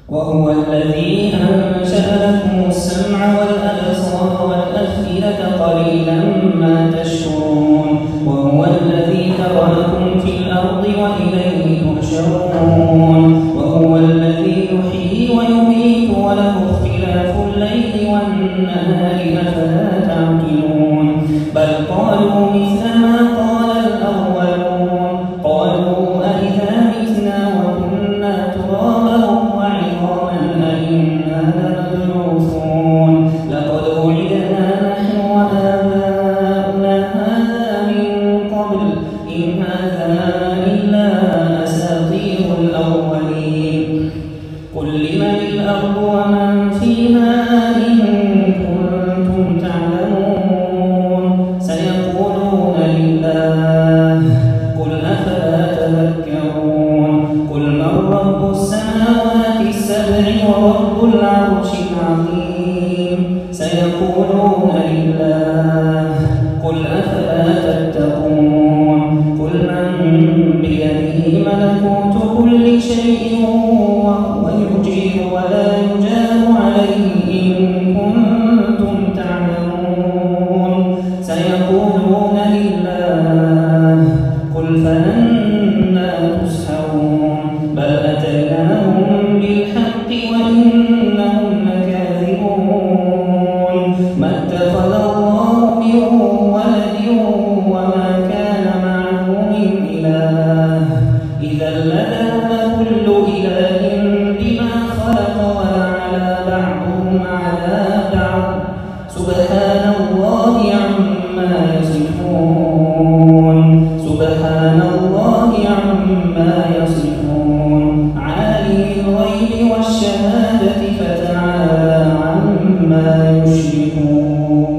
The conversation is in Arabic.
وهو الذي أنشأ لكم السمع والأبصار والأفئدة قليلا ما تشكرون وهو الذي ذرأكم في الأرض وإليه تحشرون وهو الذي يحيي ويميت وله اختلاف الليل والنهار أفلا تعقلون بل قالوا مثل ما قال الأولون قالوا أإذا متنا وكنا ترابا وعظاما أإنا لمبعوثون لقد وعدنا نحن وآباؤنا هذا من قبل إن هذا إلا أساطير الأولين قل لمن الأرض ومن فيها إن كنتم تعلمون سيقولون لله قل أفلا تذكرون قل من رب السماوات السبع ورب العرش العظيم سيقولون لله قل أفلا تتقون قل من بيده ملكوت كل شيء وهو يجير ولا يجار عليه إن كنتم تعلمون سيقولون لله قل فأنى تسحرون بل أتيناهم بالحق وإنهم لكاذبون ما اتخذ الله من ولد وما كان معه من إله إذا لذهب كل إله بما خلق ولعلى بعضهم على بعض سبحان الله عما يصفون سبحان الله عما يصفون عالم الغيب والشهادة فتعالى عما يشركون